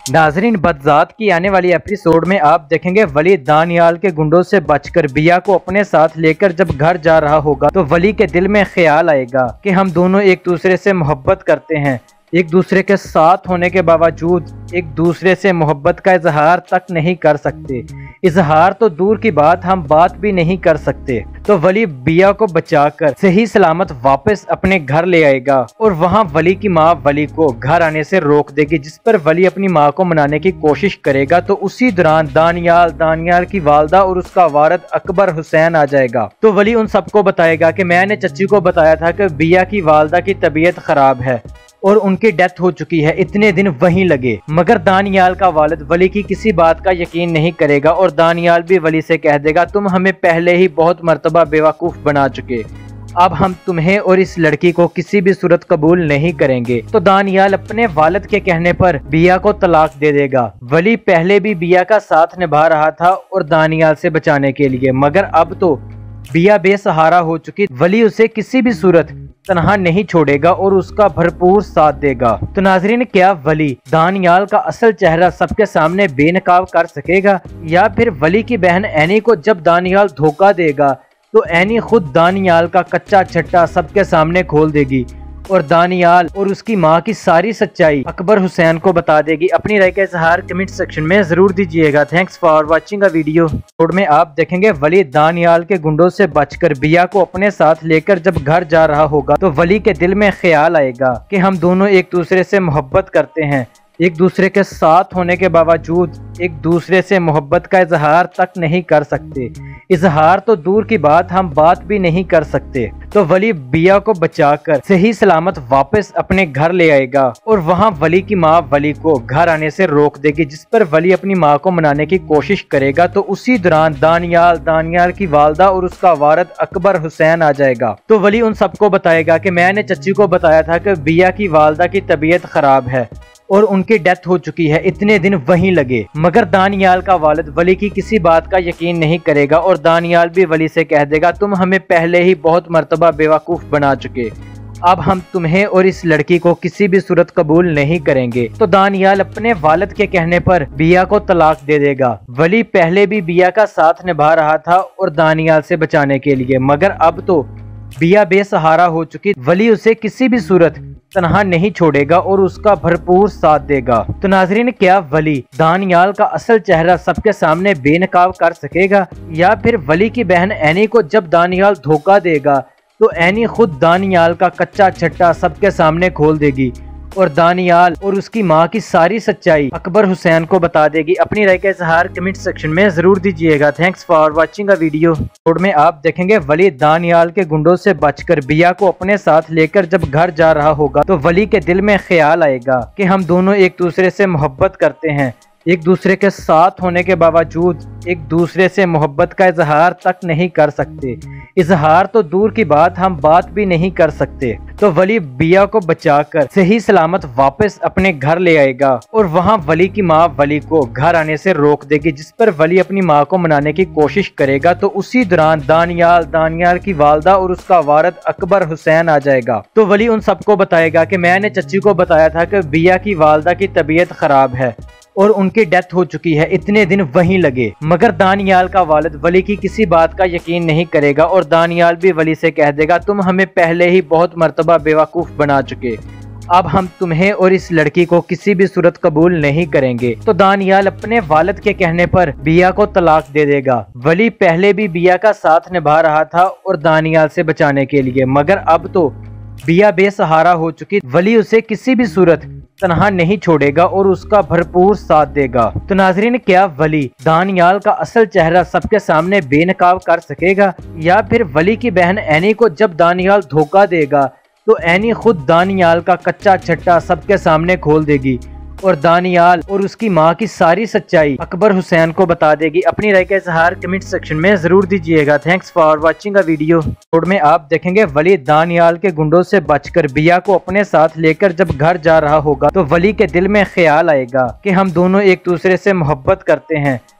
नाजरीन, बदजात की आने वाली एपिसोड में आप देखेंगे वली दानियाल के गुंडों से बचकर बिया को अपने साथ लेकर जब घर जा रहा होगा तो वली के दिल में ख्याल आएगा कि हम दोनों एक दूसरे से मोहब्बत करते हैं। एक दूसरे के साथ होने के बावजूद एक दूसरे से मोहब्बत का इजहार तक नहीं कर सकते। इजहार तो दूर की बात, हम बात भी नहीं कर सकते। तो वली बिया को बचाकर सही सलामत वापस अपने घर ले आएगा और वहाँ वली की माँ वली को घर आने से रोक देगी, जिस पर वली अपनी माँ को मनाने की कोशिश करेगा। तो उसी दौरान दानियाल की वालदा और उसका वारिद अकबर हुसैन आ जाएगा। तो वली उन सबको बताएगा कि मैंने चची को बताया था कि बिया की वालदा की तबीयत खराब है और उनकी डेथ हो चुकी है, इतने दिन वहीं लगे। मगर दानियाल का वालिद वली की किसी बात का यकीन नहीं करेगा और दानियाल भी वली से कह देगा, तुम हमें पहले ही बहुत मर्तबा बेवकूफ बना चुके, अब हम तुम्हें और इस लड़की को किसी भी सूरत कबूल नहीं करेंगे। तो दानियाल अपने वालिद के कहने पर बिया को तलाक दे देगा। वली पहले भी बिया का साथ निभा रहा था और दानियाल से बचाने के लिए, मगर अब तो बिया बेसहारा हो चुकी। वली उसे किसी भी सूरत तनहा नहीं छोड़ेगा और उसका भरपूर साथ देगा। तो नाजरीन, क्या वली दानियाल का असल चेहरा सबके सामने बेनकाब कर सकेगा, या फिर वली की बहन एनी को जब दानियाल धोखा देगा तो एनी खुद दानियाल का कच्चा छट्टा सबके सामने खोल देगी और दानियाल और उसकी माँ की सारी सच्चाई अकबर हुसैन को बता देगी। अपनी राय का इजहार कमेंट सेक्शन में जरूर दीजिएगा। Thanks for watching a video. में आप देखेंगे वली दानियाल के गुंडों से बचकर बिया को अपने साथ लेकर जब घर जा रहा होगा तो वली के दिल में ख्याल आएगा कि हम दोनों एक दूसरे से मोहब्बत करते हैं। एक दूसरे के साथ होने के बावजूद एक दूसरे से मोहब्बत का इजहार तक नहीं कर सकते। इजहार तो दूर की बात, हम बात भी नहीं कर सकते। तो वली बिया को बचाकर सही सलामत वापस अपने घर ले आएगा और वहाँ वली की माँ वली को घर आने से रोक देगी, जिस पर वली अपनी माँ को मनाने की कोशिश करेगा। तो उसी दौरान दानियाल की वालदा और उसका वारिद अकबर हुसैन आ जाएगा। तो वली उन सबको बताएगा कि मैंने चची को बताया था कि बिया की वालदा की तबीयत खराब है और उनकी डेथ हो चुकी है, इतने दिन वहीं लगे। मगर दानियाल का वालिद वली की किसी बात का यकीन नहीं करेगा और दानियाल भी वली से कह देगा, तुम हमें पहले ही बहुत मर्तबा बेवकूफ बना चुके, अब हम तुम्हें और इस लड़की को किसी भी सूरत कबूल नहीं करेंगे। तो दानियाल अपने वालिद के कहने पर बिया को तलाक दे देगा। वली पहले भी बिया का साथ निभा रहा था और दानियाल से बचाने के लिए, मगर अब तो बिया बेसहारा हो चुकी। वली उसे किसी भी सूरत तनहा नहीं छोड़ेगा और उसका भरपूर साथ देगा। तो नाजरीन, क्या वली दानियाल का असल चेहरा सबके सामने बेनकाब कर सकेगा, या फिर वली की बहन एनी को जब दानियाल धोखा देगा तो एनी खुद दानियाल का कच्चा छट्टा सबके सामने खोल देगी और दानियाल और उसकी माँ की सारी सच्चाई अकबर हुसैन को बता देगी। अपनी राय का इजहार कमेंट सेक्शन में जरूर दीजिएगा। Thanks for watching a video. में आप देखेंगे वली दानियाल के गुंडों से बचकर बिया को अपने साथ लेकर जब घर जा रहा होगा तो वली के दिल में ख्याल आएगा कि हम दोनों एक दूसरे से मोहब्बत करते हैं। एक दूसरे के साथ होने के बावजूद एक दूसरे से मोहब्बत का इजहार तक नहीं कर सकते। इजहार तो दूर की बात, हम बात भी नहीं कर सकते। तो वली बिया को बचाकर सही सलामत वापस अपने घर ले आएगा और वहाँ वली की माँ वली को घर आने से रोक देगी, जिस पर वली अपनी माँ को मनाने की कोशिश करेगा। तो उसी दौरान दानियाल की वालदा और उसका वारिद अकबर हुसैन आ जाएगा। तो वली उन सबको बताएगा कि मैंने चची को बताया था कि बिया की वालदा की तबीयत खराब है और उनकी डेथ हो चुकी है, इतने दिन वहीं लगे। मगर दानियाल का वालिद वली की किसी बात का यकीन नहीं करेगा और दानियाल भी वली से कह देगा, तुम हमें पहले ही बहुत मर्तबा बेवकूफ बना चुके, अब हम तुम्हें और इस लड़की को किसी भी सूरत कबूल नहीं करेंगे। तो दानियाल अपने वालिद के कहने पर बिया को तलाक दे देगा। वली पहले भी बिया का साथ निभा रहा था और दानियाल से बचाने के लिए, मगर अब तो बिया बेसहारा हो चुकी। वली उसे किसी भी सूरत तनहा नहीं छोड़ेगा और उसका भरपूर साथ देगा। तो नाजरीन, क्या वली दानियाल का असल चेहरा सबके सामने बेनकाब कर सकेगा, या फिर वली की बहन एनी को जब दानियाल धोखा देगा तो एनी खुद दानियाल का कच्चा छट्टा सबके सामने खोल देगी और दानियाल और उसकी माँ की सारी सच्चाई अकबर हुसैन को बता देगी। अपनी राय का इजहार कमेंट सेक्शन में जरूर दीजिएगा। Thanks for watching a video. में आप देखेंगे वली दानियाल के गुंडों से बचकर बिया को अपने साथ लेकर जब घर जा रहा होगा तो वली के दिल में ख्याल आएगा कि हम दोनों एक दूसरे से मोहब्बत करते हैं।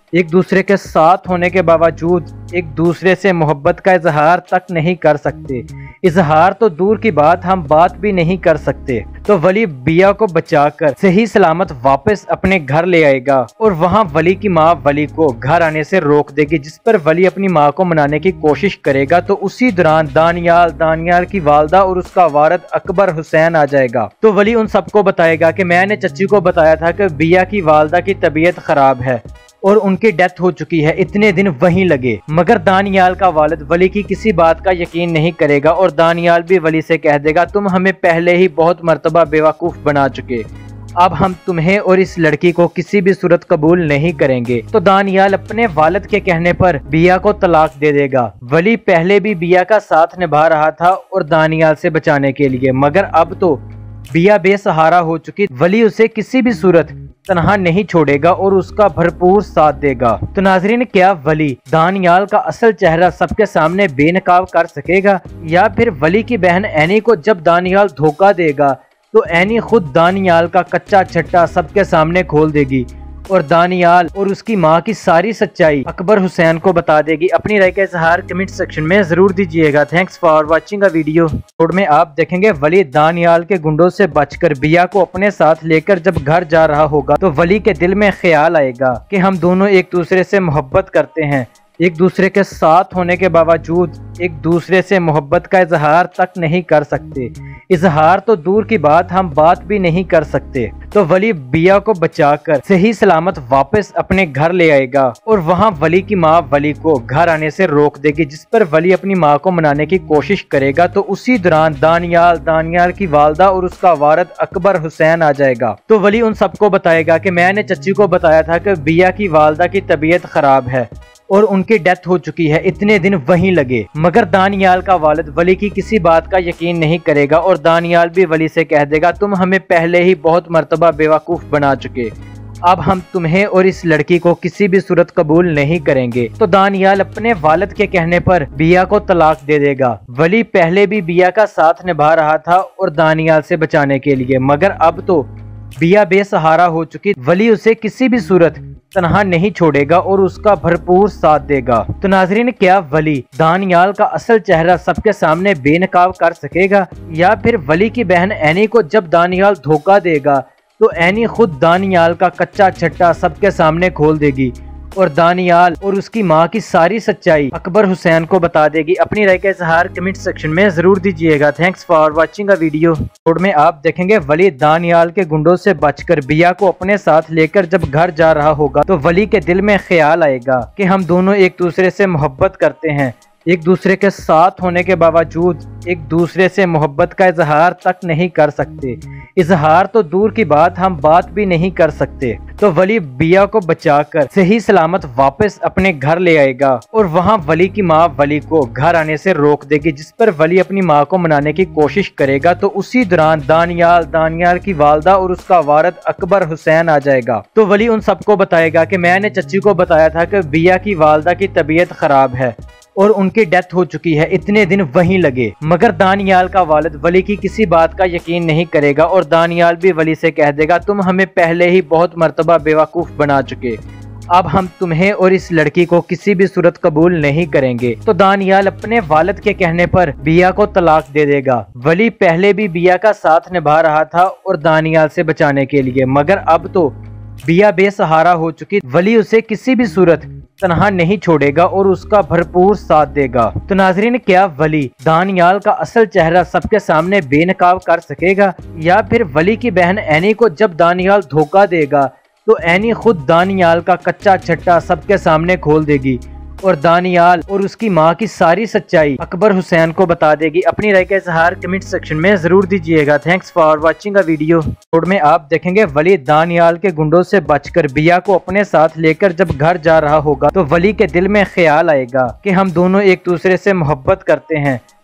ایک دوسرے کے ساتھ ہونے کے باوجود ایک دوسرے سے محبت کا اظہار تک نہیں کر سکتے۔ اظہار تو دور کی بات، ہم بات بھی نہیں کر سکتے۔ تو ولی بیا کو بچا کر صحیح سلامت واپس اپنے گھر لے آئے گا اور وہاں ولی کی ماں ولی کو گھر آنے سے روک دے گی، جس پر ولی اپنی ماں کو منانے کی کوشش کرے گا۔ تو اسی دوران دانیال کی والدہ اور اس کا والد اکبر حسین آ جائے گا۔ تو ولی ان سب کو بتائے گا کہ میں نے چچی کو بتایا تھا کہ بیا کی والدہ کی طبیعت خراب ہے اور ان کی ڈیتھ ہو چکی ہے، اتنے دن وہیں لگے۔ مگر دانیال کا والد ولی کی کسی بات کا یقین نہیں کرے گا اور دانیال بھی ولی سے کہہ دے گا تم ہمیں پہلے ہی بہت مرتبہ بیوقوف بنا چکے، اب ہم تمہیں اور اس لڑکی کو کسی بھی صورت قبول نہیں کریں گے۔ تو دانیال اپنے والد کے کہنے پر بیا کو طلاق دے دے گا۔ ولی پہلے بھی بیا کا ساتھ نبھا رہا تھا اور دانیال سے بچانے کے لیے، مگر اب تو بیا بے سہارا ہو چکی، ولی اسے کسی بھی صورت تنہا نہیں چھوڑے گا اور اس کا بھرپور ساتھ دے گا۔ تو ناظرین، کیا ولی دانیال کا اصل چہرہ سب کے سامنے بے نقاب کر سکے گا، یا پھر ولی کی بہن اینی کو جب دانیال دھوکہ دے گا تو اینی خود دانیال کا کچا چھٹا سب کے سامنے کھول دے گی اور دانیال اور اس کی ماں کی ساری سچائی اکبر حسین کو بتا دے گی؟ اپنی رائے کا اظہار کمنٹ سیکشن میں ضرور دیجیے گا۔ Thanks for watching a video. میں آپ دیکھیں گے ولی دانیال کے گنڈوں سے بچ کر بیا کو اپنے ساتھ لے کر جب گھر جا رہا ہوگا تو ولی کے دل میں خیال آئے گا کہ ہم دونوں ایک دوسرے سے محبت کرتے ہیں، ایک دوسرے کے ساتھ ہونے کے باوجود ایک دوسرے سے محبت کا اظہار تک نہیں کر سکتے۔ اظہار تو دور کی بات، ہم بات بھی نہیں کر سکتے۔ تو ولی بیا کو بچا کر صحیح سلامت واپس اپنے گھر لے آئے گا اور وہاں ولی کی ماں ولی کو گھر آنے سے روک دے گی، جس پر ولی اپنی ماں کو منانے کی کوشش کرے گا۔ تو اسی دوران دانیال کی والدہ اور اس کا والد اکبر حسین آ جائے گا۔ تو ولی ان سب کو بتائے گا کہ میں نے چچی کو بتایا تھا کہ بیا کی والدہ کی طبیعت خراب ہے اور ان کی ڈیتھ ہو چکی ہے، اتنے دن وہیں لگے۔ مگر دانیال کا والد ولی کی کسی بات کا یقین نہیں کرے گا اور دانیال بھی ولی سے کہہ دے گا تم ہمیں پہلے ہی بہت مرتبہ بیوقوف بنا چکے، اب ہم تمہیں اور اس لڑکی کو کسی بھی صورت قبول نہیں کریں گے۔ تو دانیال اپنے والد کے کہنے پر بیا کو طلاق دے دے گا۔ ولی پہلے بھی بیا کا ساتھ نبھا رہا تھا اور دانیال سے بچانے کے لیے، مگر اب تو بیا بے سہارا ہو چکی، ولی اسے کسی بھی صورت تنہا نہیں چھوڑے گا اور اس کا بھرپور ساتھ دے گا۔ تو ناظرین، کیا ولی دانیال کا اصل چہرہ سب کے سامنے بے نقاب کر سکے گا، یا پھر ولی کی بہن اینی کو جب دانیال دھوکہ دے گا تو اینی خود دانیال کا کچا چھٹا سب کے سامنے کھول دے گی اور دانیال اور اس کی ماں کی ساری سچائی اکبر حسین کو بتا دے گی؟ اپنی رائے کا اظہار کمنٹ سیکشن میں ضرور دیجیے گا۔ Thanks for watching a video. میں آپ دیکھیں گے ولی دانیال کے گنڈوں سے بچ کر بیا کو اپنے ساتھ لے کر جب گھر جا رہا ہوگا تو ولی کے دل میں خیال آئے گا کہ ہم دونوں ایک دوسرے سے محبت کرتے ہیں، ایک دوسرے کے ساتھ ہونے کے باوجود ایک دوسرے سے محبت کا اظہار تک نہیں کر سکتے۔ اظہار تو دور کی بات، ہم بات بھی نہیں کر سکتے۔ تو ولی بیا کو بچا کر صحیح سلامت واپس اپنے گھر لے آئے گا اور وہاں ولی کی ماں ولی کو گھر آنے سے روک دے گی، جس پر ولی اپنی ماں کو منانے کی کوشش کرے گا۔ تو اسی دوران دانیال کی والدہ اور اس کا والد اکبر حسین آ جائے گا۔ تو ولی ان سب کو بتائے گا کہ میں نے چچی کو بتایا تھا کہ بیا کی والدہ کی طبیعت خراب ہے اور ان کی ڈیتھ ہو چکی ہے، اتنے دن وہیں لگے۔ مگر دانیال کا والد ولی کی کسی بات کا یقین نہیں کرے گا اور دانیال بھی ولی سے کہہ دے گا تم ہمیں پہلے ہی بہت مرتبہ بیوقوف بنا چکے، اب ہم تمہیں اور اس لڑکی کو کسی بھی صورت قبول نہیں کریں گے۔ تو دانیال اپنے والد کے کہنے پر بیا کو طلاق دے دے گا۔ ولی پہلے بھی بیا کا ساتھ نبھا رہا تھا اور دانیال سے بچانے کے لیے، مگر اب تو بیا بے سہارا ہو چکی، ولی اسے کسی بھی صورت تنہا نہیں چھوڑے گا اور اس کا بھرپور ساتھ دے گا۔ تو ناظرین، کیا ولی دانیال کا اصل چہرہ سب کے سامنے بے نقاب کر سکے گا، یا پھر ولی کی بہن اینی کو جب دانیال دھوکہ دے گا تو اینی خود دانیال کا کچا چھٹا سب کے سامنے کھول دے گی اور دانیال اور اس کی ماں کی ساری سچائی اکبر حسین کو بتا دے گی؟ اپنی رائے کا اظہار کمنٹ سیکشن میں ضرور دیجیے گا۔ Thanks for watching a video. میں آپ دیکھیں گے ولی دانیال کے گنڈوں سے بچ کر بیا کو اپنے ساتھ لے کر جب گھر جا رہا ہوگا تو ولی کے دل میں خیال آئے گا کہ ہم دونوں ایک دوسرے سے محبت کرتے ہیں،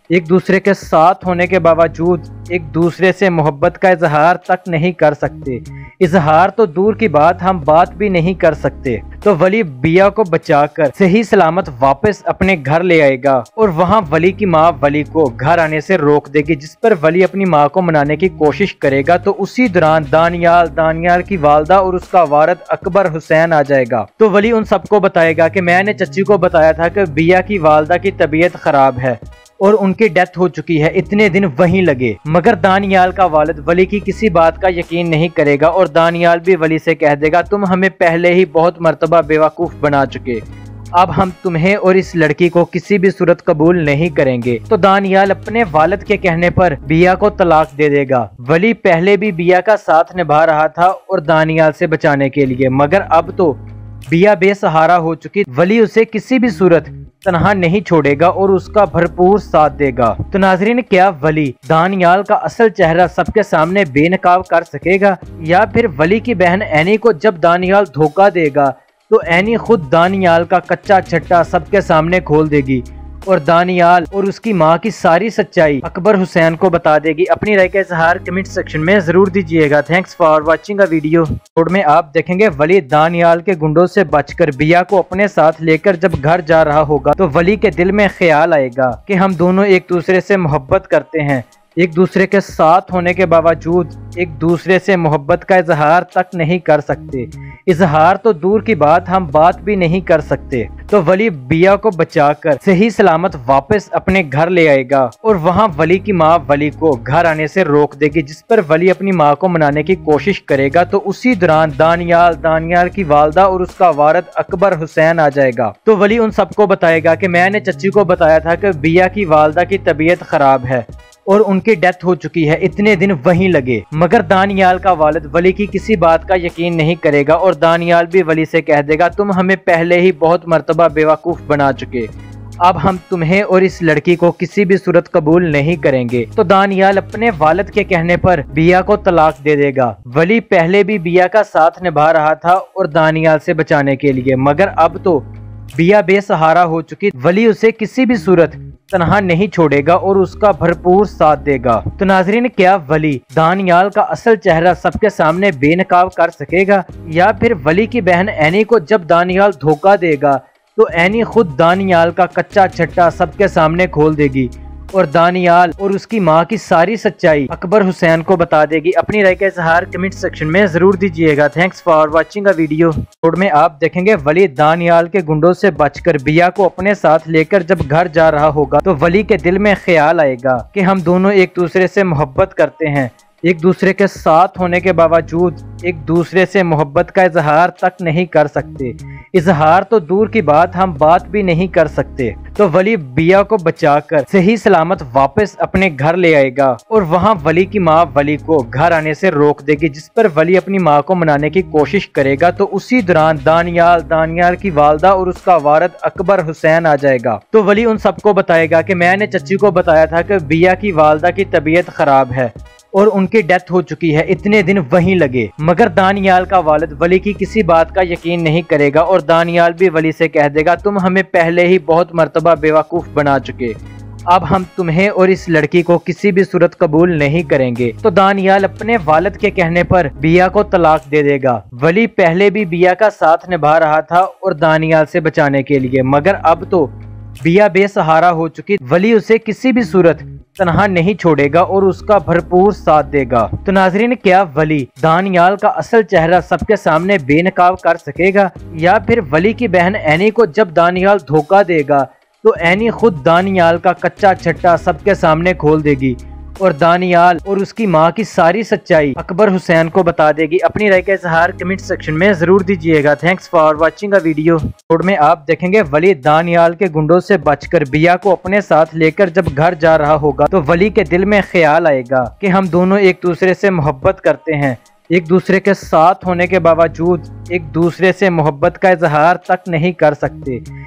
ایک دوسرے کے ساتھ ہونے کے باوجود ایک دوسرے سے محبت کا اظہار تک نہیں کر سکتے۔ اظہار تو دور کی بات، ہم بات بھی نہیں کر سکتے۔ تو ولی بیا کو بچا کر صحیح سلامت واپس اپنے گھر لے آئے گا اور وہاں ولی کی ماں ولی کو گھر آنے سے روک دے گی، جس پر ولی اپنی ماں کو منانے کی کوشش کرے گا۔ تو اسی دوران دانیال کی والدہ اور اس کا والد اکبر حسین آ جائے گا۔ تو ولی ان سب کو بتائے گا کہ میں نے چچی کو بتایا تھا کہ بیا کی والدہ کی طبیعت خراب ہے اور ان کی ڈیتھ ہو چکی ہے، اتنے دن وہیں لگے۔ مگر دانیال کا والد ولی کی کسی بات کا یقین نہیں کرے گا اور دانیال بھی ولی سے کہہ دے گا تم ہمیں پہلے ہی بہت مرتبہ بیوقوف بنا چکے، اب ہم تمہیں اور اس لڑکی کو کسی بھی صورت قبول نہیں کریں گے۔ تو دانیال اپنے والد کے کہنے پر بیا کو طلاق دے دے گا۔ ولی پہلے بھی بیا کا ساتھ نبھا رہا تھا اور دانیال سے بچانے کے لیے، مگر اب تو بیا بے سہارا ہو چکی، ولی اسے کسی بھی صورت تنہا نہیں چھوڑے گا اور اس کا بھرپور ساتھ دے گا۔ تو ناظرین، کیا ولی دانیال کا اصل چہرہ سب کے سامنے بے نقاب کر سکے گا، یا پھر ولی کی بہن اینی کو جب دانیال دھوکہ دے گا تو اینی خود دانیال کا کچا چھٹا سب کے سامنے کھول دے گی اور دانیال اور اس کی ماں کی ساری سچائی اکبر حسین کو بتا دے گی؟ اپنی رائے کا اظہار کمنٹ سیکشن میں ضرور دیجیے گا۔ Thanks for watching a video. میں آپ دیکھیں گے ولی دانیال کے گنڈوں سے بچ کر بیا کو اپنے ساتھ لے کر جب گھر جا رہا ہوگا تو ولی کے دل میں خیال آئے گا کہ ہم دونوں ایک دوسرے سے محبت کرتے ہیں، ایک دوسرے کے ساتھ ہونے کے باوجود ایک دوسرے سے محبت کا اظہار تک نہیں کر سکتے۔ اظہار تو دور کی بات، ہم بات بھی نہیں کر سکتے۔ تو ولی بیا کو بچا کر صحیح سلامت واپس اپنے گھر لے آئے گا اور وہاں ولی کی ماں ولی کو گھر آنے سے روک دے گی، جس پر ولی اپنی ماں کو منانے کی کوشش کرے گا۔ تو اسی دوران دانیال کی والدہ اور اس کا والد اکبر حسین آ جائے گا۔ تو ولی ان سب کو بتائے گا کہ میں نے چچی کو بتایا تھا کہ بیا کی والدہ کی طبیعت خراب ہے اور ان کی ڈیتھ ہو چکی ہے، اتنے دن وہیں لگے۔ مگر دانیال کا والد ولی کی کسی بات کا یقین نہیں کرے گا اور دانیال بھی ولی سے کہہ دے گا تم ہمیں پہلے ہی بہت مرتبہ بیوقوف بنا چکے، اب ہم تمہیں اور اس لڑکی کو کسی بھی صورت قبول نہیں کریں گے۔ تو دانیال اپنے والد کے کہنے پر بیا کو طلاق دے دے گا۔ ولی پہلے بھی بیا کا ساتھ نبھا رہا تھا اور دانیال سے بچانے کے لیے، مگر اب تو بیا بے سہارا ہو چکی، ولی اسے کسی بھی صورت تنہا نہیں چھوڑے گا اور اس کا بھرپور ساتھ دے گا۔ تو ناظرین، کیا ولی دانیال کا اصل چہرہ سب کے سامنے بے نقاب کر سکے گا، یا پھر ولی کی بہن اینی کو جب دانیال دھوکہ دے گا تو اینی خود دانیال کا کچا چھٹا سب کے سامنے کھول دے گی اور دانیال اور اس کی ماں کی ساری سچائی اکبر حسین کو بتا دے گی؟ اپنی رائے کا اظہار کمنٹ سیکشن میں ضرور دیجیے گا۔ Thanks for watching a video. میں آپ دیکھیں گے ولی دانیال کے گنڈوں سے بچ کر بیا کو اپنے ساتھ لے کر جب گھر جا رہا ہوگا تو ولی کے دل میں خیال آئے گا کہ ہم دونوں ایک دوسرے سے محبت کرتے ہیں، ایک دوسرے کے ساتھ ہونے کے باوجود ایک دوسرے سے محبت کا اظہار تک نہیں کر سکتے۔ اظہار تو دور کی بات، ہم بات بھی نہیں کر سکتے۔ تو ولی بیا کو بچا کر صحیح سلامت واپس اپنے گھر لے آئے گا اور وہاں ولی کی ماں ولی کو گھر آنے سے روک دے گی، جس پر ولی اپنی ماں کو منانے کی کوشش کرے گا۔ تو اسی دوران دانیال کی والدہ اور اس کا والد اکبر حسین آ جائے گا۔ تو ولی ان سب کو بتائے گا کہ میں نے چچی کو بتایا تھا کہ بیا کی والدہ کی طبیعت خراب ہے اور ان کی ڈیتھ ہو چکی ہے، اتنے دن وہیں لگے۔ مگر دانیال کا والد ولی کی کسی بات کا یقین نہیں کرے گا اور دانیال بھی ولی سے کہہ دے گا تم ہمیں پہلے ہی بہت مرتبہ بیوقوف بنا چکے، اب ہم تمہیں اور اس لڑکی کو کسی بھی صورت قبول نہیں کریں گے۔ تو دانیال اپنے والد کے کہنے پر بیا کو طلاق دے دے گا۔ ولی پہلے بھی بیا کا ساتھ نبھا رہا تھا اور دانیال سے بچانے کے لیے، مگر اب تو بیا بے سہارا ہو چکی، ولی اسے کسی بھی صورت تنہا نہیں چھوڑے گا اور اس کا بھرپور ساتھ دے گا۔ تو ناظرین، کیا ولی دانیال کا اصل چہرہ سب کے سامنے بے نقاب کر سکے گا، یا پھر ولی کی بہن اینی کو جب دانیال دھوکہ دے گا تو اینی خود دانیال کا کچا چھٹا سب کے سامنے کھول دے گی اور دانیال اور اس کی ماں کی ساری سچائی اکبر حسین کو بتا دے گی؟ اپنی رائے کا اظہار کمنٹ سیکشن میں ضرور دیجیے گا۔ Thanks for watching a video. میں آپ دیکھیں گے ولی دانیال کے گنڈوں سے بچ کر بیا کو اپنے ساتھ لے کر جب گھر جا رہا ہوگا تو ولی کے دل میں خیال آئے گا کہ ہم دونوں ایک دوسرے سے محبت کرتے ہیں، ایک دوسرے کے ساتھ ہونے کے باوجود ایک دوسرے سے محبت کا اظہار تک نہیں کر سکتے۔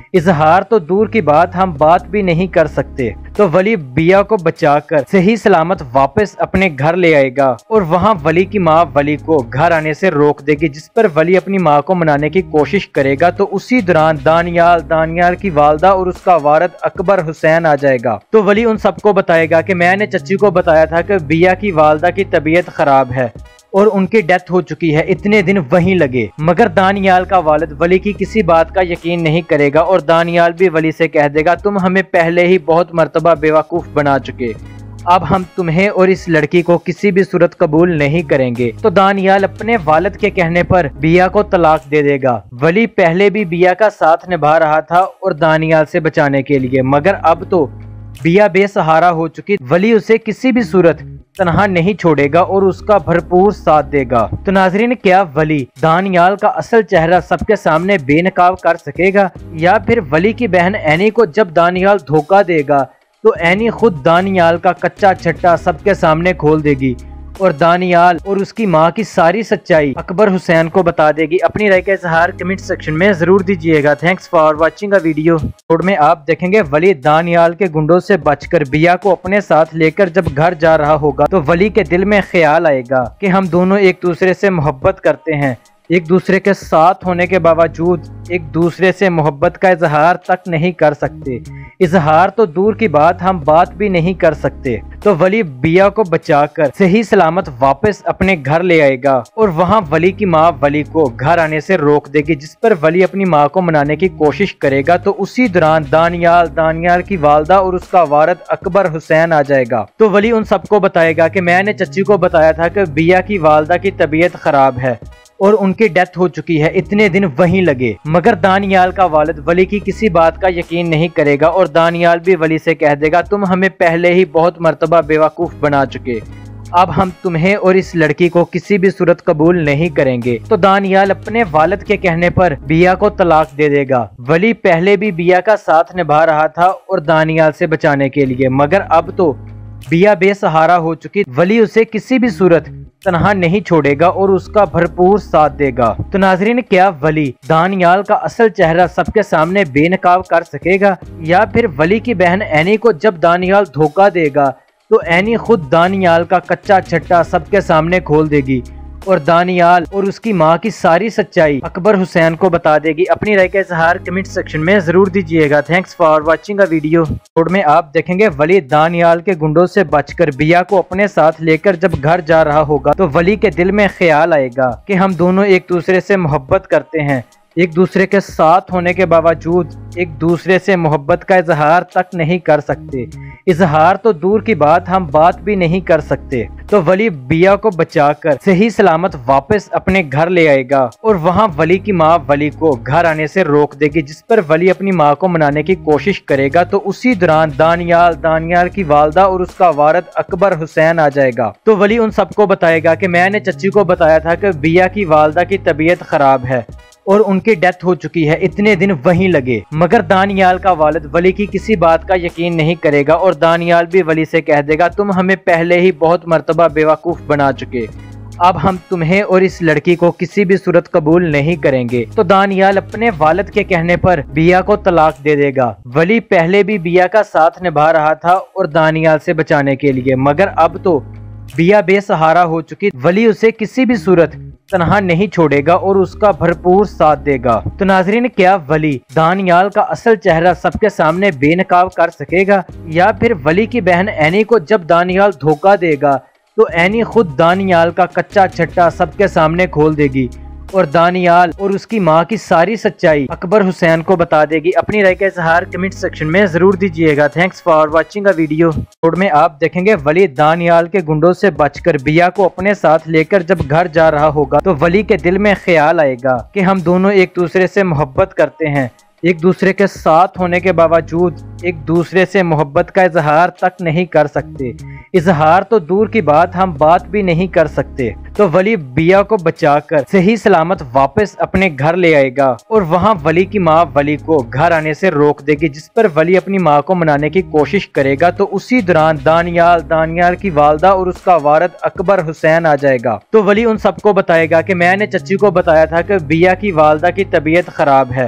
اظہار تو دور کی بات ہم بات بھی نہیں کر سکتے۔ تو ولی بیا کو بچا کر صحیح سلامت واپس اپنے گھر لے آئے گا اور وہاں ولی کی ماں ولی کو گھر آنے سے روک دے گی، جس پر ولی اپنی ماں کو منانے کی کوشش کرے گا۔ تو اسی دوران دانیال کی والدہ اور اس کا والد اکبر حسین آ جائے گا۔ تو ولی ان سب کو بتائے گا کہ میں نے چچی کو بتایا تھا کہ بیا کی والدہ کی طبیعت خراب ہے اور ان کی ڈیتھ ہو چکی ہے، اتنے دن وہیں لگے۔ مگر دانیال کا والد ولی کی کسی بات کا یقین نہیں کرے گا اور دانیال بھی ولی سے کہہ دے گا تم ہمیں پہلے ہی بہت مرتبہ بیوقوف بنا چکے، اب ہم تمہیں اور اس لڑکی کو کسی بھی صورت قبول نہیں کریں گے۔ تو دانیال اپنے والد کے کہنے پر بیا کو طلاق دے دے گا۔ ولی پہلے بھی بیا کا ساتھ نبھا رہا تھا اور دانیال سے بچانے کے لیے، مگر اب تو بیا بے سہارا ہو چکی، ولی اسے کسی بھی صورت تنہا نہیں چھوڑے گا اور اس کا بھرپور ساتھ دے گا۔ تو ناظرین، کیا ولی دانیال کا اصل چہرہ سب کے سامنے بے نقاب کر سکے گا، یا پھر ولی کی بہن اینی کو جب دانیال دھوکہ دے گا تو اینی خود دانیال کا کچا چھٹا سب کے سامنے کھول دے گی اور دانیال اور اس کی ماں کی ساری سچائی اکبر حسین کو بتا دے گی؟ اپنی رائے کا اظہار کمنٹ سیکشن میں ضرور دیجیے گا۔ Thanks for watching a video. میں آپ دیکھیں گے ولی دانیال کے گنڈوں سے بچ کر بیا کو اپنے ساتھ لے کر جب گھر جا رہا ہوگا تو ولی کے دل میں خیال آئے گا کہ ہم دونوں ایک دوسرے سے محبت کرتے ہیں، ایک دوسرے کے ساتھ ہونے کے باوجود ایک دوسرے سے محبت کا اظہار تک نہیں کر سکتے۔ اظہار تو دور کی بات ہم بات بھی نہیں کر سکتے۔ تو ولی بیا کو بچا کر صحیح سلامت واپس اپنے گھر لے آئے گا اور وہاں ولی کی ماں ولی کو گھر آنے سے روک دے گی، جس پر ولی اپنی ماں کو منانے کی کوشش کرے گا۔ تو اسی دوران دانیال کی والدہ اور اس کا والد اکبر حسین آ جائے گا۔ تو ولی ان سب کو بتائے گا کہ میں نے چچی کو بتایا تھا کہ بیا کی والدہ کی طبیعت خراب ہے اور ان کی ڈیتھ ہو چکی ہے، اتنے دن وہیں لگے۔ مگر دانیال کا والد ولی کی کسی بات کا یقین نہیں کرے گا اور دانیال بھی ولی سے کہہ دے گا تم ہمیں پہلے ہی بہت مرتبہ بیوقوف بنا چکے، اب ہم تمہیں اور اس لڑکی کو کسی بھی صورت قبول نہیں کریں گے۔ تو دانیال اپنے والد کے کہنے پر بیا کو طلاق دے دے گا۔ ولی پہلے بھی بیا کا ساتھ نبھا رہا تھا اور دانیال سے بچانے کے لیے، مگر اب تو بیا بے سہارا ہو چکی، ولی اسے کسی بھی صورت تنہا نہیں چھوڑے گا اور اس کا بھرپور ساتھ دے گا۔ تو ناظرین، کیا ولی دانیال کا اصل چہرہ سب کے سامنے بے نقاب کر سکے گا، یا پھر ولی کی بہن اینی کو جب دانیال دھوکہ دے گا تو اینی خود دانیال کا کچا چھٹا سب کے سامنے کھول دے گی اور دانیال اور اس کی ماں کی ساری سچائی اکبر حسین کو بتا دے گی؟ اپنی رائے کا اظہار کمنٹ سیکشن میں ضرور دیجیے گا۔ Thanks for watching a video. میں آپ دیکھیں گے ولی دانیال کے گنڈوں سے بچ کر بیا کو اپنے ساتھ لے کر جب گھر جا رہا ہوگا تو ولی کے دل میں خیال آئے گا کہ ہم دونوں ایک دوسرے سے محبت کرتے ہیں، ایک دوسرے کے ساتھ ہونے کے باوجود ایک دوسرے سے محبت کا اظہار تک نہیں کر سکتے۔ اظہار تو دور کی بات ہم بات بھی نہیں کر سکتے۔ تو ولی بیا کو بچا کر صحیح سلامت واپس اپنے گھر لے آئے گا اور وہاں ولی کی ماں ولی کو گھر آنے سے روک دے گی، جس پر ولی اپنی ماں کو منانے کی کوشش کرے گا۔ تو اسی دوران دانیال کی والدہ اور اس کا والد اکبر حسین آ جائے گا۔ تو ولی ان سب کو بتائے گا کہ میں نے چچی کو بتایا تھا کہ بیا کی والدہ کی طبیعت خراب ہے اور ان کی ڈیتھ ہو چکی ہے، اتنے دن وہیں لگے۔ مگر دانیال کا والد ولی کی کسی بات کا یقین نہیں کرے گا اور دانیال بھی ولی سے کہہ دے گا تم ہمیں پہلے ہی بہت مرتبہ بیوقوف بنا چکے، اب ہم تمہیں اور اس لڑکی کو کسی بھی صورت قبول نہیں کریں گے۔ تو دانیال اپنے والد کے کہنے پر بیا کو طلاق دے دے گا۔ ولی پہلے بھی بیا کا ساتھ نبھا رہا تھا اور دانیال سے بچانے کے لیے، مگر اب تو بیا بے سہارا ہو چکی، ولی اسے کسی بھی صورت تنہا نہیں چھوڑے گا اور اس کا بھرپور ساتھ دے گا۔ تو ناظرین، کیا ولی دانیال کا اصل چہرہ سب کے سامنے بے نقاب کر سکے گا، یا پھر ولی کی بہن اینی کو جب دانیال دھوکہ دے گا تو اینی خود دانیال کا کچا چھٹا سب کے سامنے کھول دے گی اور دانیال اور اس کی ماں کی ساری سچائی اکبر حسین کو بتا دے گی؟ اپنی رائے کا اظہار کمنٹ سیکشن میں ضرور دیجیے گا۔ Thanks for watching a video. میں آپ دیکھیں گے ولی دانیال کے گنڈوں سے بچ کر بیا کو اپنے ساتھ لے کر جب گھر جا رہا ہوگا تو ولی کے دل میں خیال آئے گا کہ ہم دونوں ایک دوسرے سے محبت کرتے ہیں، ایک دوسرے کے ساتھ ہونے کے باوجود ایک دوسرے سے محبت کا اظہار تک نہیں کر سکتے۔ اظہار تو دور کی بات ہم بات بھی نہیں کر سکتے۔ تو ولی بیا کو بچا کر صحیح سلامت واپس اپنے گھر لے آئے گا اور وہاں ولی کی ماں ولی کو گھر آنے سے روک دے گی، جس پر ولی اپنی ماں کو منانے کی کوشش کرے گا۔ تو اسی دوران دانیال کی والدہ اور اس کا والد اکبر حسین آ جائے گا۔ تو ولی ان سب کو بتائے گا کہ میں نے چچی کو بتایا تھا کہ بیا کی والدہ کی طبیعت خراب ہے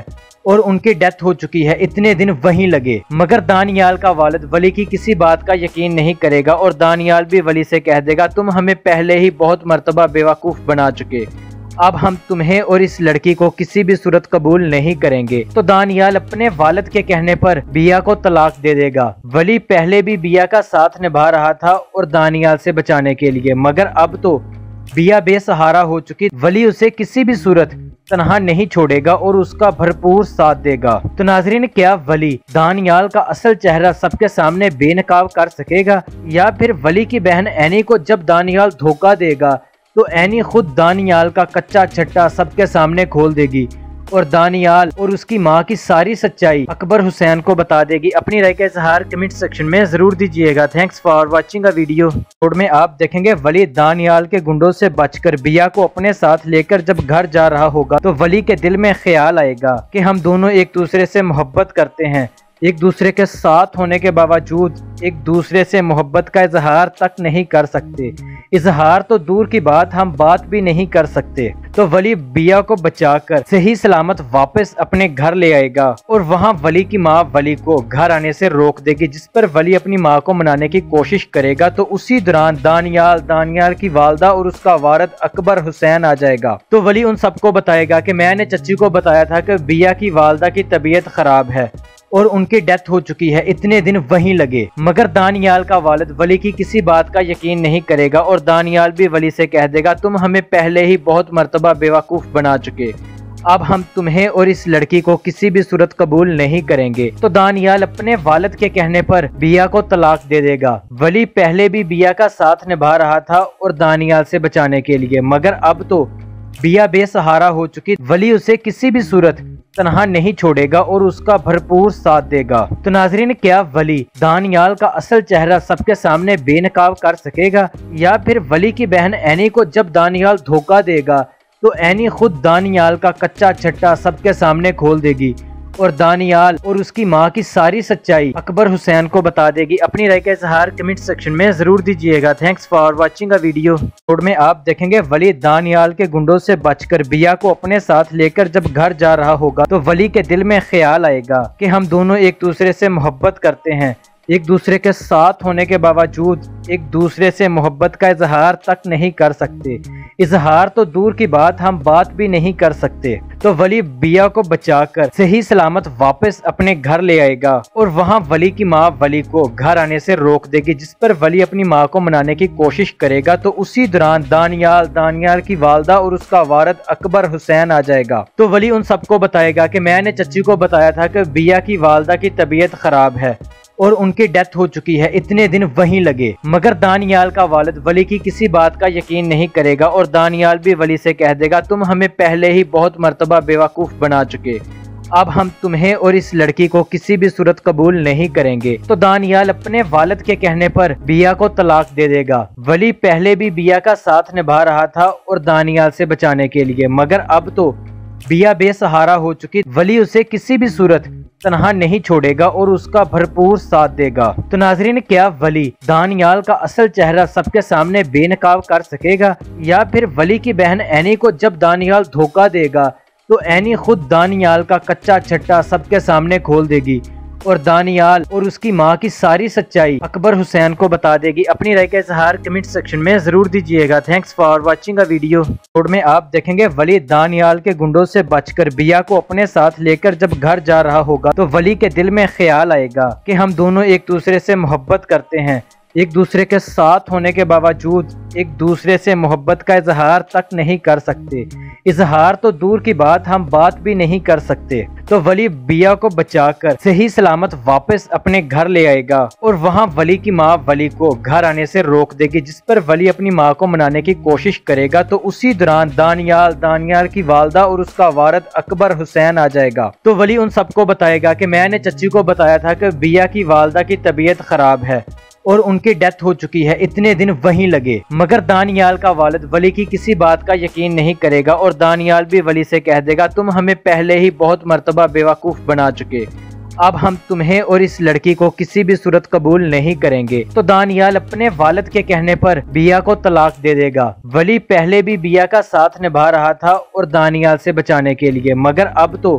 اور ان کی ڈیتھ ہو چکی ہے، اتنے دن وہیں لگے۔ مگر دانیال کا والد ولی کی کسی بات کا یقین نہیں کرے گا اور دانیال بھی ولی سے کہہ دے گا تم ہمیں پہلے ہی بہت مرتبہ بیوقوف بنا چکے، اب ہم تمہیں اور اس لڑکی کو کسی بھی صورت قبول نہیں کریں گے۔ تو دانیال اپنے والد کے کہنے پر بیا کو طلاق دے دے گا۔ ولی پہلے بھی بیا کا ساتھ نبھا رہا تھا اور دانیال سے بچانے کے لیے، مگر اب تو بیا بے سہارا ہو چکی، ولی اسے کسی بھی صورت تنہا نہیں چھوڑے گا اور اس کا بھرپور ساتھ دے گا۔ تو ناظرین، کیا ولی دانیال کا اصل چہرہ سب کے سامنے بے نقاب کر سکے گا، یا پھر ولی کی بہن اینی کو جب دانیال دھوکہ دے گا تو اینی خود دانیال کا کچا چھٹا سب کے سامنے کھول دے گی اور دانیال اور اس کی ماں کی ساری سچائی اکبر حسین کو بتا دے گی؟ اپنی رائے کا اظہار کمنٹ سیکشن میں ضرور دیجیے گا۔ Thanks for watching a video. میں آپ دیکھیں گے ولی دانیال کے گنڈوں سے بچ کر بیا کو اپنے ساتھ لے کر جب گھر جا رہا ہوگا تو ولی کے دل میں خیال آئے گا کہ ہم دونوں ایک دوسرے سے محبت کرتے ہیں، ایک دوسرے کے ساتھ ہونے کے باوجود ایک دوسرے سے محبت کا اظہار تک نہیں کر سکتے، اظہار تو دور کی بات ہم بات بھی نہیں کر سکتے۔ تو ولی بیا کو بچا کر صحیح سلامت واپس اپنے گھر لے آئے گا اور وہاں ولی کی ماں ولی کو گھر آنے سے روک دے گی، جس پر ولی اپنی ماں کو منانے کی کوشش کرے گا۔ تو اسی دوران دانیال کی والدہ اور اس کا والد اکبر حسین آ جائے گا۔ تو ولی ان سب کو بتائے گا کہ میں نے چچی کو بتایا تھا کہ بیا کی والدہ کی طبیعت خراب ہے اور ان کی ڈیتھ ہو چکی ہے، اتنے دن وہیں لگے۔ مگر دانیال کا والد ولی کی کسی بات کا یقین نہیں کرے گا اور دانیال بھی ولی سے کہہ دے گا تم ہمیں پہلے ہی بہت مرتبہ بیوقوف بنا چکے، اب ہم تمہیں اور اس لڑکی کو کسی بھی صورت قبول نہیں کریں گے۔ تو دانیال اپنے والد کے کہنے پر بیا کو طلاق دے دے گا۔ ولی پہلے بھی بیا کا ساتھ نبھا رہا تھا اور دانیال سے بچانے کے لیے، مگر اب تو بیا بے سہارا ہو چکی، ولی اسے کسی بھی صورت تنہا نہیں چھوڑے گا اور اس کا بھرپور ساتھ دے گا۔ تو ناظرین، کیا ولی دانیال کا اصل چہرہ سب کے سامنے بے نقاب کر سکے گا، یا پھر ولی کی بہن اینی کو جب دانیال دھوکہ دے گا تو اینی خود دانیال کا کچا چھٹا سب کے سامنے کھول دے گی اور دانیال اور اس کی ماں کی ساری سچائی اکبر حسین کو بتا دے گی؟ اپنی رائے کا اظہار کمنٹ سیکشن میں ضرور دیجیے گا۔ Thanks for watching a video. میں آپ دیکھیں گے ولی دانیال کے گنڈوں سے بچ کر بیا کو اپنے ساتھ لے کر جب گھر جا رہا ہوگا تو ولی کے دل میں خیال آئے گا کہ ہم دونوں ایک دوسرے سے محبت کرتے ہیں، ایک دوسرے کے ساتھ ہونے کے باوجود ایک دوسرے سے محبت کا اظہار تک نہیں کر سکتے، اظہار تو دور کی بات ہم بات بھی نہیں کر سکتے۔ تو ولی بیا کو بچا کر صحیح سلامت واپس اپنے گھر لے آئے گا اور وہاں ولی کی ماں ولی کو گھر آنے سے روک دے گی، جس پر ولی اپنی ماں کو منانے کی کوشش کرے گا۔ تو اسی دوران دانیال کی والدہ اور اس کا والد اکبر حسین آ جائے گا۔ تو ولی ان سب کو بتائے گا کہ میں نے چچی کو بتایا تھا کہ بیا کی والدہ کی طبیعت خراب ہے اور ان کی ڈیتھ ہو چکی ہے، اتنے دن وہیں لگے۔ مگر دانیال کا والد ولی کی کسی بات کا یقین نہیں کرے گا اور دانیال بھی ولی سے کہہ دے گا تم ہمیں پہلے ہی بہت مرتبہ بیوقوف بنا چکے، اب ہم تمہیں اور اس لڑکی کو کسی بھی صورت قبول نہیں کریں گے۔ تو دانیال اپنے والد کے کہنے پر بیا کو طلاق دے دے گا۔ ولی پہلے بھی بیا کا ساتھ نبھا رہا تھا اور دانیال سے بچانے کے لیے، مگر اب تو بیا بے سہارا ہو چکی، ولی اسے کسی بھی صورت تنہا نہیں چھوڑے گا اور اس کا بھرپور ساتھ دے گا۔ تو ناظرین، کیا ولی دانیال کا اصل چہرہ سب کے سامنے بے نقاب کر سکے گا، یا پھر ولی کی بہن اینی کو جب دانیال دھوکہ دے گا تو اینی خود دانیال کا کچا چھٹا سب کے سامنے کھول دے گی اور دانیال اور اس کی ماں کی ساری سچائی اکبر حسین کو بتا دے گی؟ اپنی رائے کا اظہار کمنٹ سیکشن میں ضرور دیجیے گا۔ Thanks for watching a video. میں آپ دیکھیں گے ولی دانیال کے گنڈوں سے بچ کر بیا کو اپنے ساتھ لے کر جب گھر جا رہا ہوگا تو ولی کے دل میں خیال آئے گا کہ ہم دونوں ایک دوسرے سے محبت کرتے ہیں، ایک دوسرے کے ساتھ ہونے کے باوجود ایک دوسرے سے محبت کا اظہار تک نہیں کر سکتے، اظہار تو دور کی بات ہم بات بھی نہیں کر سکتے۔ تو ولی بیا کو بچا کر صحیح سلامت واپس اپنے گھر لے آئے گا اور وہاں ولی کی ماں ولی کو گھر آنے سے روک دے گی، جس پر ولی اپنی ماں کو منانے کی کوشش کرے گا۔ تو اسی دوران دانیال کی والدہ اور اس کا والد اکبر حسین آ جائے گا۔ تو ولی ان سب کو بتائے گا کہ میں نے چچی کو بتایا تھا کہ بیا کی والدہ کی طبیعت خراب ہے اور ان کی ڈیتھ ہو چکی ہے، اتنے دن وہیں لگے۔ مگر دانیال کا والد ولی کی کسی بات کا یقین نہیں کرے گا اور دانیال بھی ولی سے کہہ دے گا تم ہمیں پہلے ہی بہت مرتبہ بیوقوف بنا چکے، اب ہم تمہیں اور اس لڑکی کو کسی بھی صورت قبول نہیں کریں گے۔ تو دانیال اپنے والد کے کہنے پر بیا کو طلاق دے دے گا۔ ولی پہلے بھی بیا کا ساتھ نبھا رہا تھا اور دانیال سے بچانے کے لیے، مگر اب تو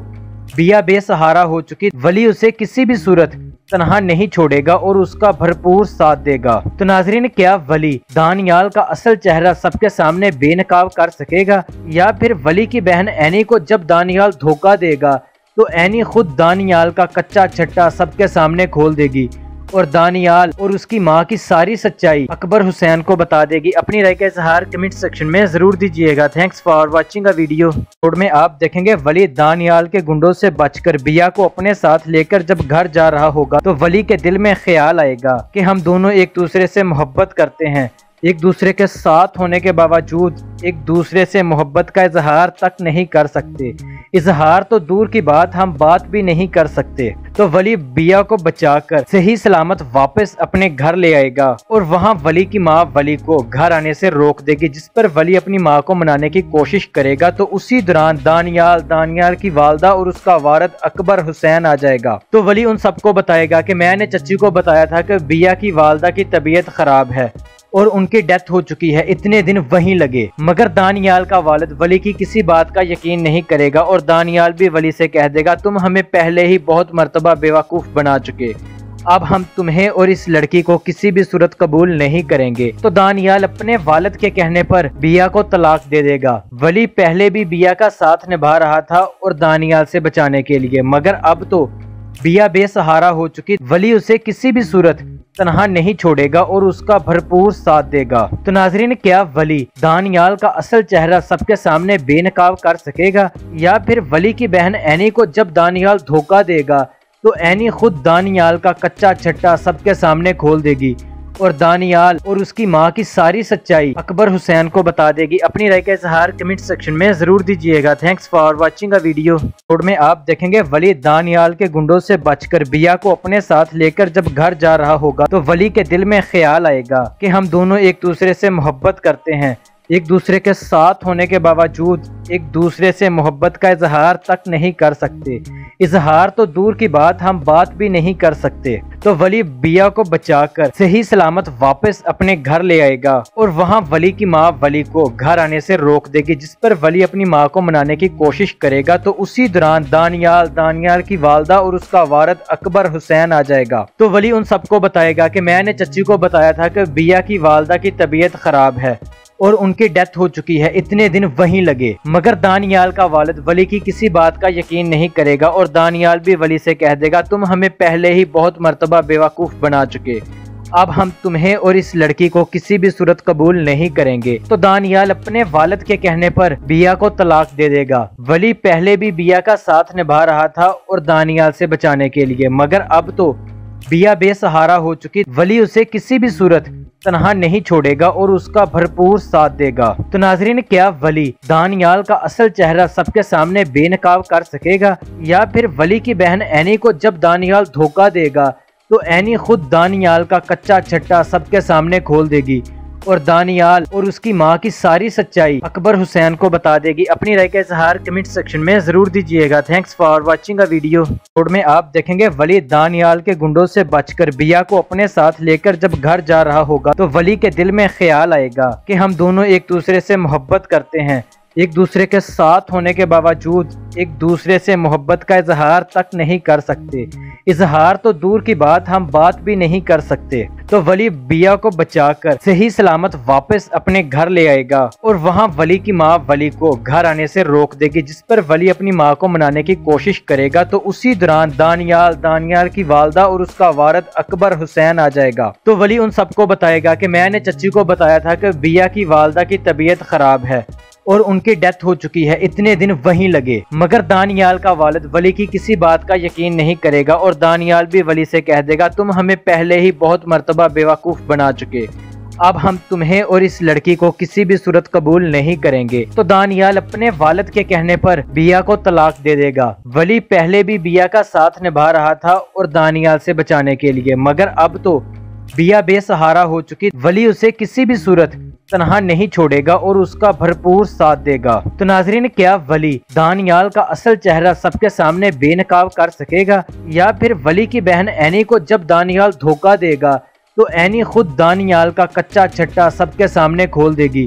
बिया बेसहारा हो चुकी, वली उसे किसी भी सूरत तनहा नहीं छोड़ेगा और उसका भरपूर साथ देगा। तो नाजरीन, क्या वली दानियाल का असल चेहरा सबके सामने बेनकाब कर सकेगा, या फिर वली की बहन एनी को जब दानियाल धोखा देगा तो एनी खुद दानियाल का कच्चा छट्टा सबके सामने खोल देगी और दानियाल और उसकी माँ की सारी सच्चाई अकबर हुसैन को बता देगी। अपनी राय का इजहार कमेंट सेक्शन में जरूर दीजिएगा। Thanks for watching a video. Episode में आप देखेंगे वली दानियाल के गुंडों से बचकर बिया को अपने साथ लेकर जब घर जा रहा होगा तो वली के दिल में ख्याल आएगा कि हम दोनों एक दूसरे से मोहब्बत करते हैं, एक दूसरे के साथ होने के बावजूद एक दूसरे से मोहब्बत का इजहार तक नहीं कर सकते। इजहार तो दूर की बात, हम बात भी नहीं कर सकते। तो वली बिया को बचाकर सही सलामत वापस अपने घर ले आएगा और वहां वली की माँ वली को घर आने से रोक देगी, जिस पर वली अपनी माँ को मनाने की कोशिश करेगा। तो उसी दौरान दानियाल की वालदा और उसका वारिद अकबर हुसैन आ जाएगा। तो वली उन सबको बताएगा कि मैंने चच्ची को बताया था कि बिया की वालदा की तबीयत खराब है और उनकी डेथ हो चुकी है, इतने दिन वहीं लगे। मगर दानियाल का वालिद वली की किसी बात का यकीन नहीं करेगा और दानियाल भी वली से कह देगा, तुम हमें पहले ही बहुत मर्तबा बेवकूफ बना चुके, अब हम तुम्हें और इस लड़की को किसी भी सूरत कबूल नहीं करेंगे। तो दानियाल अपने वालिद के कहने पर बिया को तलाक दे देगा। वली पहले भी बिया का साथ निभा रहा था और दानियाल से बचाने के लिए, मगर अब तो बिया बेसहारा हो चुकी, वली उसे किसी भी सूरत तनहा नहीं छोड़ेगा और उसका भरपूर साथ देगा। तो नाजरीन, क्या वली दानियाल का असल चेहरा सबके सामने बेनकाब कर सकेगा, या फिर वली की बहन एनी को जब दानियाल धोखा देगा तो एनी खुद दानियाल का कच्चा छट्टा सबके सामने खोल देगी और दानियाल और उसकी माँ की सारी सच्चाई अकबर हुसैन को बता देगी। अपनी राय का इजहार कमेंट सेक्शन में जरूर दीजिएगा। Thanks for watching a video. Episode में आप देखेंगे वली दानियाल के गुंडों से बचकर बिया को अपने साथ लेकर जब घर जा रहा होगा तो वली के दिल में ख्याल आएगा कि हम दोनों एक दूसरे से मोहब्बत करते हैं, एक दूसरे के साथ होने के बावजूद एक दूसरे से मोहब्बत का इजहार तक नहीं कर सकते। इजहार तो दूर की बात, हम बात भी नहीं कर सकते। तो वली बिया को बचाकर सही सलामत वापस अपने घर ले आएगा और वहां वली की माँ वली को घर आने से रोक देगी, जिस पर वली अपनी माँ को मनाने की कोशिश करेगा। तो उसी दौरान दानियाल की वालदा और उसका वारिद अकबर हुसैन आ जाएगा। तो वली उन सबको बताएगा कि मैंने चच्ची को बताया था कि बिया की वालदा की तबीयत खराब है और उनकी डेथ हो चुकी है, इतने दिन वहीं लगे। मगर दानियाल का वालिद वली की किसी बात का यकीन नहीं करेगा और दानियाल भी वली से कह देगा, तुम हमें पहले ही बहुत मर्तबा बेवकूफ बना चुके, अब हम तुम्हें और इस लड़की को किसी भी सूरत कबूल नहीं करेंगे। तो दानियाल अपने वालिद के कहने पर बिया को तलाक दे देगा। वली पहले भी बिया का साथ निभा रहा था और दानियाल से बचाने के लिए, मगर अब तो बिया बेसहारा हो चुकी, वली उसे किसी भी सूरत तनहा नहीं छोड़ेगा और उसका भरपूर साथ देगा। तो नाजरीन, क्या वली दानियाल का असल चेहरा सबके सामने बेनकाब कर सकेगा, या फिर वली की बहन एनी को जब दानियाल धोखा देगा तो एनी खुद दानियाल का कच्चा छट्टा सबके सामने खोल देगी और दानियाल और उसकी माँ की सारी सच्चाई अकबर हुसैन को बता देगी। अपनी राय का इजहार कमेंट सेक्शन में जरूर दीजिएगा। Thanks for watching a video. Episode में आप देखेंगे वली दानियाल के गुंडों से बचकर बिया को अपने साथ लेकर जब घर जा रहा होगा तो वली के दिल में ख्याल आएगा कि हम दोनों एक दूसरे से मोहब्बत करते हैं, एक दूसरे के साथ होने के बावजूद एक दूसरे से मोहब्बत का इजहार तक नहीं कर सकते। इजहार तो दूर की बात, हम बात भी नहीं कर सकते। तो वली बिया को बचाकर सही सलामत वापस अपने घर ले आएगा और वहां वली की माँ वली को घर आने से रोक देगी, जिस पर वली अपनी माँ को मनाने की कोशिश करेगा। तो उसी दौरान दानियाल की वालदा और उसका वारिद अकबर हुसैन आ जाएगा। तो वली उन सबको बताएगा कि मैंने चच्ची को बताया था कि बिया की वालदा की तबीयत खराब है और उनकी डेथ हो चुकी है, इतने दिन वहीं लगे। मगर दानियाल का वालिद वली की किसी बात का यकीन नहीं करेगा और दानियाल भी वली से कह देगा, तुम हमें पहले ही बहुत मर्तबा बेवकूफ बना चुके, अब हम तुम्हें और इस लड़की को किसी भी सूरत कबूल नहीं करेंगे। तो दानियाल अपने वालिद के कहने पर बिया को तलाक दे देगा। वली पहले भी बिया का साथ निभा रहा था और दानियाल से बचाने के लिए, मगर अब तो बिया बेसहारा हो चुकी, वली उसे किसी भी सूरत तनहा नहीं छोड़ेगा और उसका भरपूर साथ देगा। तो नाजरीन, क्या वली दानियाल का असल चेहरा सबके सामने बेनकाब कर सकेगा, या फिर वली की बहन एनी को जब दानियाल धोखा देगा तो एनी खुद दानियाल का कच्चा छट्टा सबके सामने खोल देगी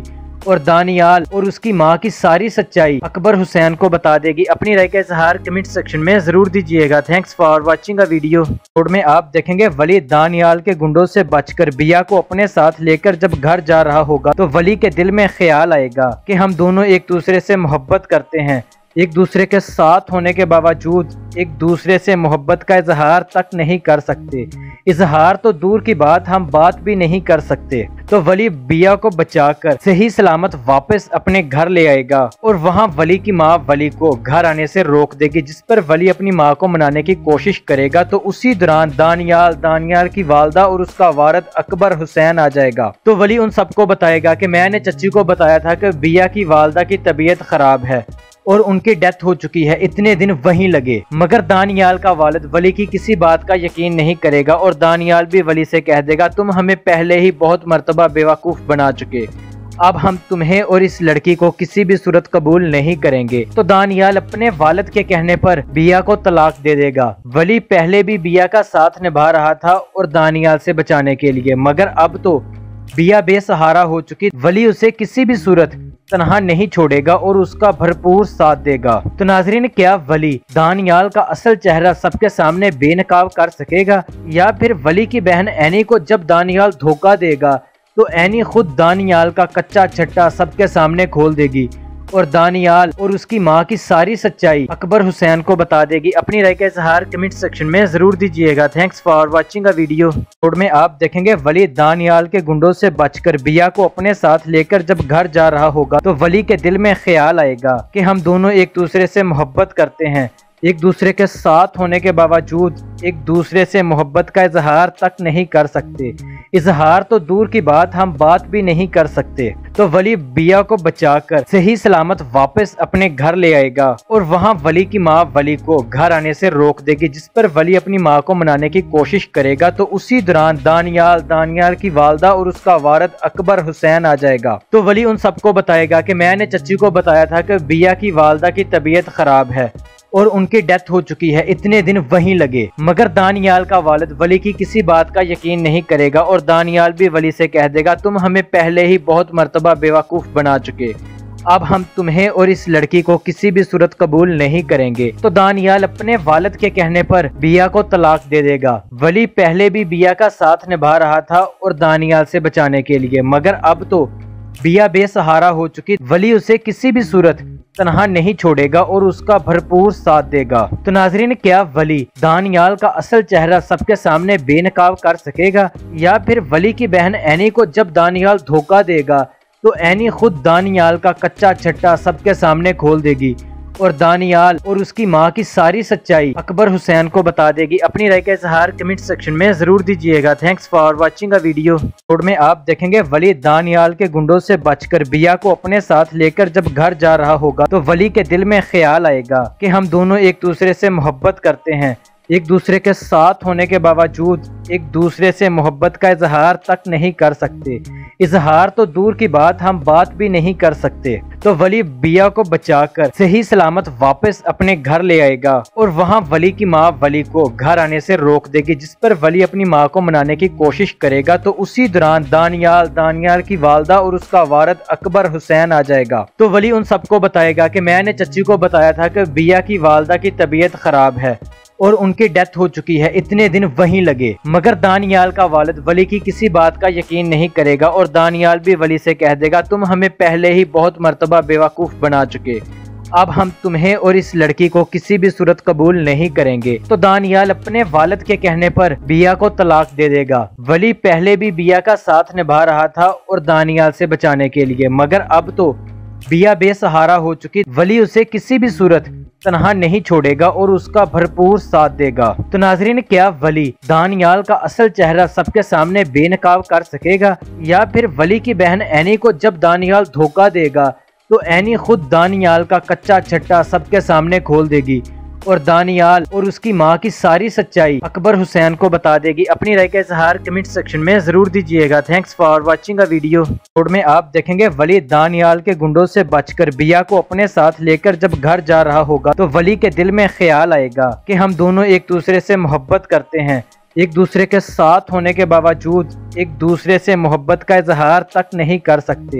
اور دانیال اور اس کی ماں کی ساری سچائی اکبر حسین کو بتا دے گی۔ اپنی رائے کا اظہار کمنٹ سیکشن میں ضرور دیجیے گا۔ Thanks for watching a video. Road میں آپ دیکھیں گے ولی دانیال کے گنڈوں سے بچ کر بیا کو اپنے ساتھ لے کر جب گھر جا رہا ہوگا تو ولی کے دل میں خیال آئے گا کہ ہم دونوں ایک دوسرے سے محبت کرتے ہیں، ایک دوسرے کے ساتھ ہونے کے باوجود ایک دوسرے سے محبت کا اظہار تک نہیں کر سکتے، اظہار تو دور کی بات ہم بات بھی نہیں کر سکتے۔ تو ولی بیا کو بچا کر صحیح سلامت واپس اپنے گھر لے آئے گا اور وہاں ولی کی ماں ولی کو گھر آنے سے روک دے گی، جس پر ولی اپنی ماں کو منانے کی کوشش کرے گا۔ تو اسی دوران دانیال کی والدہ اور اس کا والد اکبر حسین آ جائے گا۔ تو ولی ان سب کو بتائے گا کہ میں نے چچی کو بتایا تھا کہ بیا کی والدہ کی طبیعت خراب ہے اور ان کی ڈیتھ ہو چکی ہے، اتنے دن وہیں لگے۔ مگر دانیال کا والد ولی کی کسی بات کا یقین نہیں کرے گا اور دانیال بھی ولی سے کہہ دے گا تم ہمیں پہلے ہی بہت مرتبہ بیوقوف بنا چکے، اب ہم تمہیں اور اس لڑکی کو کسی بھی صورت قبول نہیں کریں گے۔ تو دانیال اپنے والد کے کہنے پر بیا کو طلاق دے دے گا۔ ولی پہلے بھی بیا کا ساتھ نبھا رہا تھا اور دانیال سے بچانے کے لیے، مگر اب تو بیا بے سہارا ہو چکی، ولی اسے کسی بھی صورت تنہا نہیں چھوڑے گا اور اس کا بھرپور ساتھ دے گا۔ تو ناظرین، کیا ولی دانیال کا اصل چہرہ سب کے سامنے بے نقاب کر سکے گا، یا پھر ولی کی بہن اینی کو جب دانیال دھوکہ دے گا تو اینی خود دانیال کا کچا چھٹا سب کے سامنے کھول دے گی اور دانیال اور اس کی ماں کی ساری سچائی اکبر حسین کو بتا دے گی؟ اپنی رائے کا اظہار کمنٹ سیکشن میں ضرور دیجیے گا۔ Thanks for watching a video. Road میں آپ دیکھیں گے ولی دانیال کے گنڈوں سے بچ کر بیا کو اپنے ساتھ لے کر جب گھر جا رہا ہوگا تو ولی کے دل میں خیال آئے گا کہ ہم دونوں ایک دوسرے سے محبت کرتے ہیں، ایک دوسرے کے ساتھ ہونے کے باوجود ایک دوسرے سے محبت کا اظہار تک نہیں کر سکتے، اظہار تو دور کی بات ہم بات بھی نہیں کر سکتے۔ تو ولی بیا کو بچا کر صحیح سلامت واپس اپنے گھر لے آئے گا اور وہاں ولی کی ماں ولی کو گھر آنے سے روک دے گی، جس پر ولی اپنی ماں کو منانے کی کوشش کرے گا۔ تو اسی دوران دانیال کی والدہ اور اس کا والد اکبر حسین آ جائے گا۔ تو ولی ان سب کو بتائے گا کہ میں نے چچی کو بتایا تھا کہ بیا کی والدہ کی طبیعت خراب ہے اور ان کی ڈیتھ ہو چکی ہے، اتنے دن وہیں لگے۔ مگر دانیال کا والد ولی کی کسی بات کا یقین نہیں کرے گا اور دانیال بھی ولی سے کہہ دے گا تم ہمیں پہلے ہی بہت مرتبہ بیوقوف بنا چکے، اب ہم تمہیں اور اس لڑکی کو کسی بھی صورت قبول نہیں کریں گے۔ تو دانیال اپنے والد کے کہنے پر بیا کو طلاق دے دے گا۔ ولی پہلے بھی بیا کا ساتھ نبھا رہا تھا اور دانیال سے بچانے کے لیے، مگر اب تو بیا بے سہارا ہو چکی، ولی اسے کسی بھی صورت تنہا نہیں چھوڑے گا اور اس کا بھرپور ساتھ دے گا۔ تو ناظرین، کیا ولی دانیال کا اصل چہرہ سب کے سامنے بے نقاب کر سکے گا، یا پھر ولی کی بہن اینی کو جب دانیال دھوکہ دے گا تو اینی خود دانیال کا کچا چھٹا سب کے سامنے کھول دے گی اور دانیال اور اس کی ماں کی ساری سچائی اکبر حسین کو بتا دے گی؟ اپنی رائے کا اظہار کمنٹ سیکشن میں ضرور دیجیے گا۔ Thanks for watching a video. Road میں آپ دیکھیں گے ولی دانیال کے گنڈوں سے بچ کر بیا کو اپنے ساتھ لے کر جب گھر جا رہا ہوگا تو ولی کے دل میں خیال آئے گا کہ ہم دونوں ایک دوسرے سے محبت کرتے ہیں، ایک دوسرے کے ساتھ ہونے کے باوجود ایک دوسرے سے محبت کا اظہار تک نہیں کر سکتے، اظہار تو دور کی بات ہم بات بھی نہیں کر سکتے۔ تو ولی بیا کو بچا کر صحیح سلامت واپس اپنے گھر لے آئے گا اور وہاں ولی کی ماں ولی کو گھر آنے سے روک دے گی، جس پر ولی اپنی ماں کو منانے کی کوشش کرے گا۔ تو اسی دوران دانیال کی والدہ اور اس کا والد اکبر حسین آ جائے گا۔ تو ولی ان سب کو بتائے گا کہ میں نے چچی کو بتایا تھا کہ بیا کی والدہ کی طبیعت خراب ہے اور ان کی ڈیتھ ہو چکی ہے، اتنے دن وہیں لگے۔ مگر دانیال کا والد ولی کی کسی بات کا یقین نہیں کرے گا اور دانیال بھی ولی سے کہہ دے گا تم ہمیں پہلے ہی بہت مرتبہ بیوقوف بنا چکے، اب ہم تمہیں اور اس لڑکی کو کسی بھی صورت قبول نہیں کریں گے۔ تو دانیال اپنے والد کے کہنے پر بیا کو طلاق دے دے گا۔ ولی پہلے بھی بیا کا ساتھ نبھا رہا تھا اور دانیال سے بچانے کے لیے، مگر اب تو بیا بے سہارا ہو چکی، ولی اسے کسی بھی صورت تنہا نہیں چھوڑے گا اور اس کا بھرپور ساتھ دے گا۔ تو ناظرین، کیا ولی دانیال کا اصل چہرہ سب کے سامنے بے نقاب کر سکے گا، یا پھر ولی کی بہن اینی کو جب دانیال دھوکہ دے گا تو اینی خود دانیال کا کچا چھٹا سب کے سامنے کھول دے گی اور دانیال اور اس کی ماں کی ساری سچائی اکبر حسین کو بتا دے گی؟ اپنی رائے کا اظہار کمنٹ سیکشن میں ضرور دیجیے گا۔ Thanks for watching a video. Road میں آپ دیکھیں گے ولی دانیال کے گنڈوں سے بچ کر بیا کو اپنے ساتھ لے کر جب گھر جا رہا ہوگا تو ولی کے دل میں خیال آئے گا کہ ہم دونوں ایک دوسرے سے محبت کرتے ہیں، ایک دوسرے کے ساتھ ہونے کے باوجود ایک دوسرے سے محبت کا اظہار تک نہیں کر سکتے،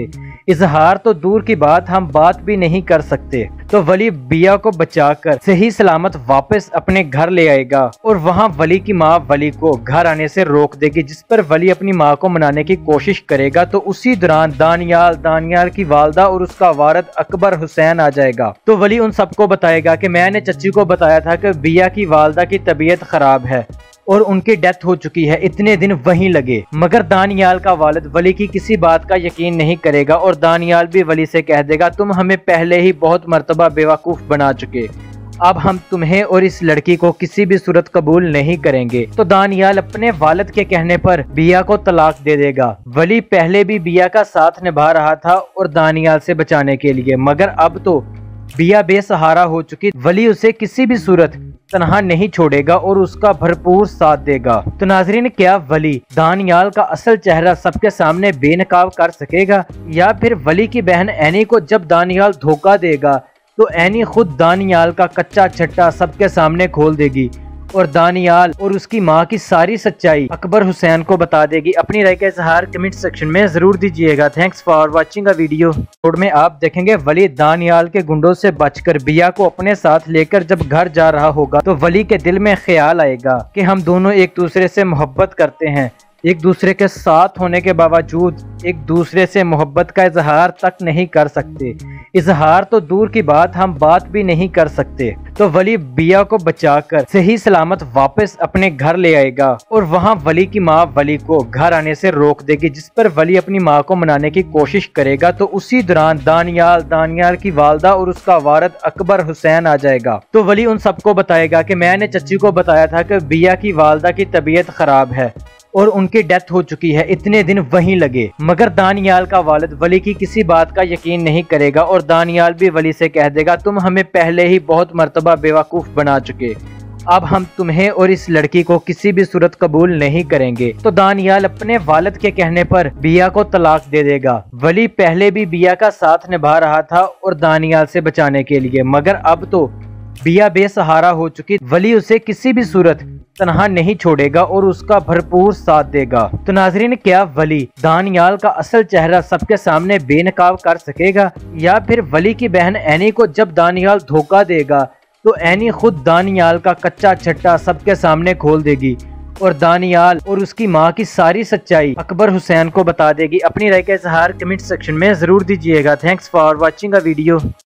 اظہار تو دور کی بات ہم بات بھی نہیں کر سکتے۔ تو ولی بیا کو بچا کر صحیح سلامت واپس اپنے گھر لے آئے گا اور وہاں ولی کی ماں ولی کو گھر آنے سے روک دے گی، جس پر ولی اپنی ماں کو منانے کی کوشش کرے گا۔ تو اسی دوران دانیال کی والدہ اور اس کا والد اکبر حسین آ جائے گا۔ تو ولی ان سب کو بتائے گا کہ میں نے چچی کو بتایا تھا کہ بیا کی والدہ کی طبیعت خراب ہے اور ان کی ڈیتھ ہو چکی ہے، اتنے دن وہیں لگے۔ مگر دانیال کا والد ولی کی کسی بات کا یقین نہیں کرے گا اور دانیال بھی ولی سے کہہ دے گا تم ہمیں پہلے ہی بہت مرتبہ بیوقوف بنا چکے، اب ہم تمہیں اور اس لڑکی کو کسی بھی صورت قبول نہیں کریں گے۔ تو دانیال اپنے والد کے کہنے پر بیا کو طلاق دے دے گا۔ ولی پہلے بھی بیا کا ساتھ نبھا رہا تھا اور دانیال سے بچانے کے لیے، مگر اب تو بیا بے سہارا ہو چکی، ولی اسے کسی بھی صورت تنہا نہیں چھوڑے گا اور اس کا بھرپور ساتھ دے گا۔ تو ناظرین، کیا ولی دانیال کا اصل چہرہ سب کے سامنے بے نقاب کر سکے گا، یا پھر ولی کی بہن اینی کو جب دانیال دھوکہ دے گا تو اینی خود دانیال کا کچا چھٹا سب کے سامنے کھول دے گی اور دانیال اور اس کی ماں کی ساری سچائی اکبر حسین کو بتا دے گی؟ اپنی رائے کا اظہار کمنٹ سیکشن میں ضرور دیجیے گا۔ تھینکس فار واچنگ ویڈیو میں آپ دیکھیں گے ولی دانیال کے گنڈوں سے بچ کر بیا کو اپنے ساتھ لے کر جب گھر جا رہا ہوگا تو ولی کے دل میں خیال آئے گا کہ ہم دونوں ایک دوسرے سے محبت کرتے ہیں، ایک دوسرے کے ساتھ ہونے کے باوجود ایک دوسرے سے محبت کا اظہار تک نہیں کر سکتے، اظہار تو دور کی بات ہم بات بھی نہیں کر سکتے۔ تو ولی بیا کو بچا کر صحیح سلامت واپس اپنے گھر لے آئے گا اور وہاں ولی کی ماں ولی کو گھر آنے سے روک دے گی، جس پر ولی اپنی ماں کو منانے کی کوشش کرے گا۔ تو اسی دوران دانیال کی والدہ اور اس کا والد اکبر حسین آ جائے گا۔ تو ولی ان سب کو بتائے گا کہ میں نے چچی کو بتایا تھا کہ بیا کی والدہ کی طبیعت خراب ہے اور ان کی ڈیتھ ہو چکی ہے، اتنے دن وہیں لگے۔ مگر دانیال کا والد ولی کی کسی بات کا یقین نہیں کرے گا اور دانیال بھی ولی سے کہہ دے گا تم ہمیں پہلے ہی بہت مرتبہ بیوقوف بنا چکے، اب ہم تمہیں اور اس لڑکی کو کسی بھی صورت قبول نہیں کریں گے۔ تو دانیال اپنے والد کے کہنے پر بیا کو طلاق دے دے گا۔ ولی پہلے بھی بیا کا ساتھ نبھا رہا تھا اور دانیال سے بچانے کے لیے، مگر اب تو بیا بے سہارا ہو چکی، ولی اسے کسی بھی صورت تنہا نہیں چھوڑے گا اور اس کا بھرپور ساتھ دے گا۔ تو ناظرین، کیا ولی دانیال کا اصل چہرہ سب کے سامنے بے نقاب کر سکے گا، یا پھر ولی کی بہن اینی کو جب دانیال دھوکہ دے گا تو اینی خود دانیال کا کچا چھٹا سب کے سامنے کھول دے گی اور دانیال اور اس کی ماں کی ساری سچائی اکبر حسین کو بتا دے گی؟ اپنی رائے کا اظہار کمنٹ سیکشن میں ضرور دیجیے گا۔ Thanks for watching video.